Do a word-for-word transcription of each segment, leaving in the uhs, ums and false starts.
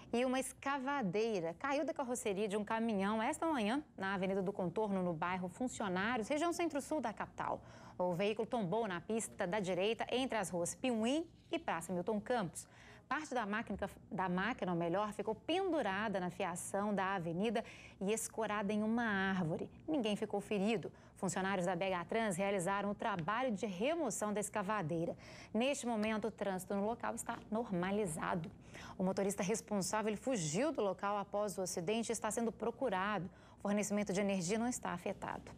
E uma escavadeira caiu da carroceria de um caminhão esta manhã na Avenida do Contorno, no bairro Funcionários, região centro-sul da capital. O veículo tombou na pista da direita entre as ruas Piuí e Praça Milton Campos. Parte da máquina, da máquina, ou melhor, ficou pendurada na fiação da avenida e escorada em uma árvore. Ninguém ficou ferido. Funcionários da B H Trans realizaram o trabalho de remoção da escavadeira. Neste momento, o trânsito no local está normalizado. O motorista responsável ele fugiu do local após o acidente e está sendo procurado. O fornecimento de energia não está afetado.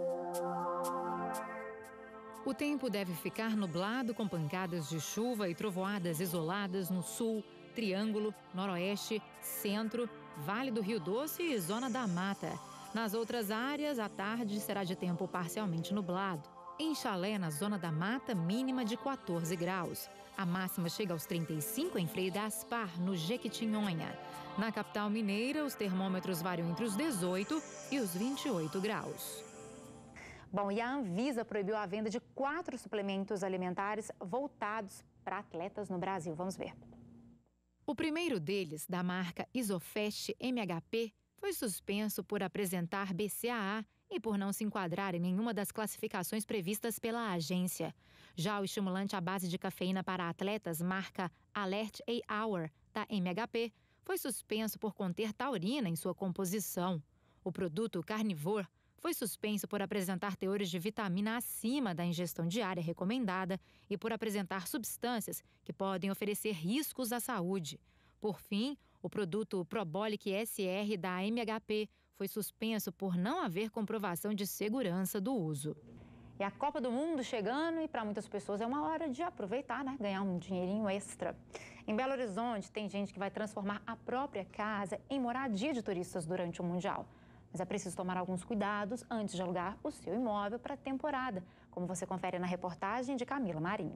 O tempo deve ficar nublado com pancadas de chuva e trovoadas isoladas no sul, Triângulo, Noroeste, Centro, Vale do Rio Doce e Zona da Mata. Nas outras áreas, a tarde será de tempo parcialmente nublado. Em Chalé, na Zona da Mata, mínima de quatorze graus. A máxima chega aos trinta e cinco em Frei da Aspar, no Jequitinhonha. Na capital mineira, os termômetros variam entre os dezoito e os vinte e oito graus. Bom, e a Anvisa proibiu a venda de quatro suplementos alimentares voltados para atletas no Brasil. Vamos ver. O primeiro deles, da marca Isofest M H P, foi suspenso por apresentar B C A A e por não se enquadrar em nenhuma das classificações previstas pela agência. Já o estimulante à base de cafeína para atletas, marca Alert A Hour, da M H P, foi suspenso por conter taurina em sua composição. O produto Carnivore foi suspenso por apresentar teores de vitamina acima da ingestão diária recomendada e por apresentar substâncias que podem oferecer riscos à saúde. Por fim, o produto Probolic S R da M H P foi suspenso por não haver comprovação de segurança do uso. E a Copa do Mundo chegando e para muitas pessoas é uma hora de aproveitar, né? Ganhar um dinheirinho extra. Em Belo Horizonte tem gente que vai transformar a própria casa em moradia de turistas durante o Mundial. Mas é preciso tomar alguns cuidados antes de alugar o seu imóvel para a temporada, como você confere na reportagem de Camila Marinho.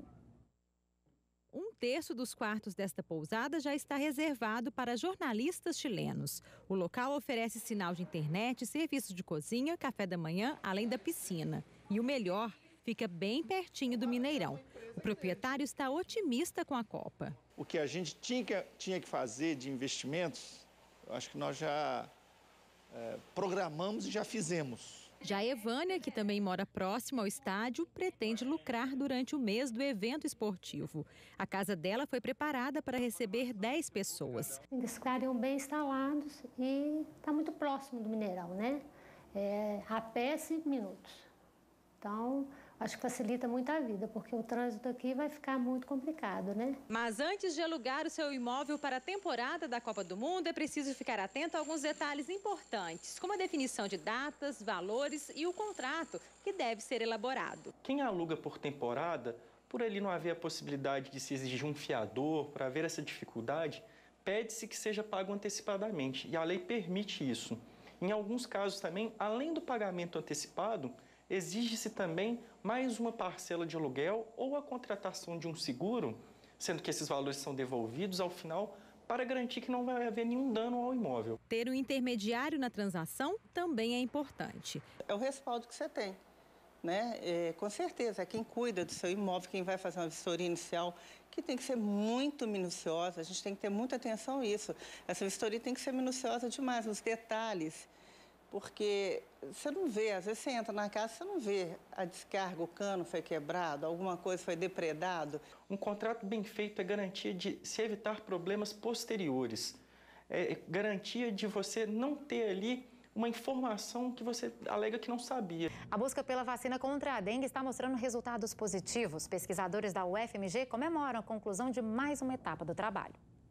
Um terço dos quartos desta pousada já está reservado para jornalistas chilenos. O local oferece sinal de internet, serviço de cozinha, café da manhã, além da piscina. E o melhor, fica bem pertinho do Mineirão. O proprietário está otimista com a Copa. O que a gente tinha que, tinha que fazer de investimentos, eu acho que nós já é, programamos e já fizemos. Já a Evânia, que também mora próximo ao estádio, pretende lucrar durante o mês do evento esportivo. A casa dela foi preparada para receber dez pessoas. Eles ficariam bem instalados e está muito próximo do Mineirão, né? É, a pé, cinco minutos. Então, acho que facilita muito a vida, porque o trânsito aqui vai ficar muito complicado, né? Mas antes de alugar o seu imóvel para a temporada da Copa do Mundo, é preciso ficar atento a alguns detalhes importantes, como a definição de datas, valores e o contrato, que deve ser elaborado. Quem aluga por temporada, por ali não haver a possibilidade de se exigir um fiador, para haver essa dificuldade, pede-se que seja pago antecipadamente, e a lei permite isso. Em alguns casos também, além do pagamento antecipado, exige-se também mais uma parcela de aluguel ou a contratação de um seguro, sendo que esses valores são devolvidos ao final para garantir que não vai haver nenhum dano ao imóvel. Ter um intermediário na transação também é importante. É o respaldo que você tem, né? É, com certeza, é quem cuida do seu imóvel, quem vai fazer uma vistoria inicial, que tem que ser muito minuciosa, a gente tem que ter muita atenção a isso. Essa vistoria tem que ser minuciosa demais, nos detalhes. Porque você não vê, às vezes você entra na casa, você não vê a descarga, o cano foi quebrado, alguma coisa foi depredado. Um contrato bem feito é garantia de se evitar problemas posteriores. É garantia de você não ter ali uma informação que você alega que não sabia. A busca pela vacina contra a dengue está mostrando resultados positivos. Pesquisadores da U F M G comemoram a conclusão de mais uma etapa do trabalho.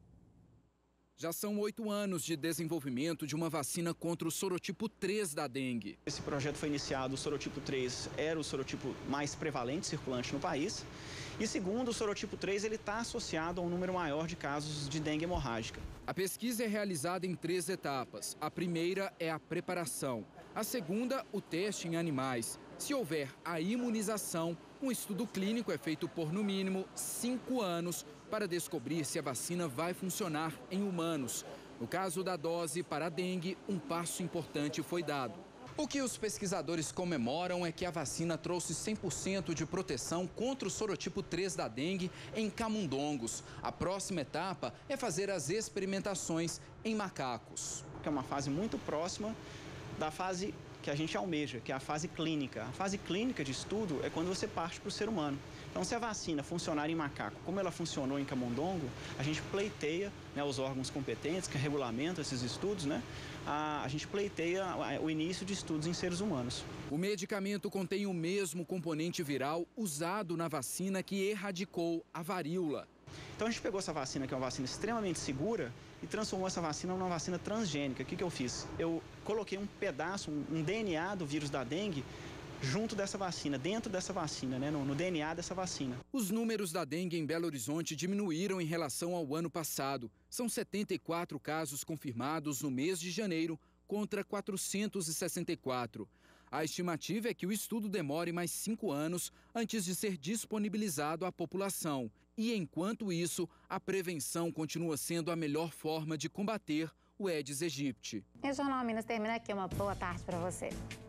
Já são oito anos de desenvolvimento de uma vacina contra o sorotipo três da dengue. Esse projeto foi iniciado, o sorotipo três era o sorotipo mais prevalente circulante no país. E segundo, o sorotipo três ele está associado a um número maior de casos de dengue hemorrágica. A pesquisa é realizada em três etapas. A primeira é a preparação. A segunda, o teste em animais. Se houver a imunização, um estudo clínico é feito por, no mínimo, cinco anos para descobrir se a vacina vai funcionar em humanos. No caso da dose para a dengue, um passo importante foi dado. O que os pesquisadores comemoram é que a vacina trouxe cem por cento de proteção contra o sorotipo três da dengue em camundongos. A próxima etapa é fazer as experimentações em macacos. Que é uma fase muito próxima da fase que a gente almeja, que é a fase clínica. A fase clínica de estudo é quando você parte para o ser humano. Então, se a vacina funcionar em macaco, como ela funcionou em camundongo, a gente pleiteia, né, os órgãos competentes que regulamentam esses estudos, né, a, a gente pleiteia o início de estudos em seres humanos. O medicamento contém o mesmo componente viral usado na vacina que erradicou a varíola. Então, a gente pegou essa vacina, que é uma vacina extremamente segura, e transformou essa vacina numa vacina transgênica. O que, que eu fiz? Eu coloquei um pedaço, um, um D N A do vírus da dengue junto dessa vacina, dentro dessa vacina, né, no, no D N A dessa vacina. Os números da dengue em Belo Horizonte diminuíram em relação ao ano passado. São setenta e quatro casos confirmados no mês de janeiro contra quatrocentos e sessenta e quatro. A estimativa é que o estudo demore mais cinco anos antes de ser disponibilizado à população. E, enquanto isso, a prevenção continua sendo a melhor forma de combater o Aedes aegypti. E o Jornal Minas termina aqui. Uma boa tarde para você.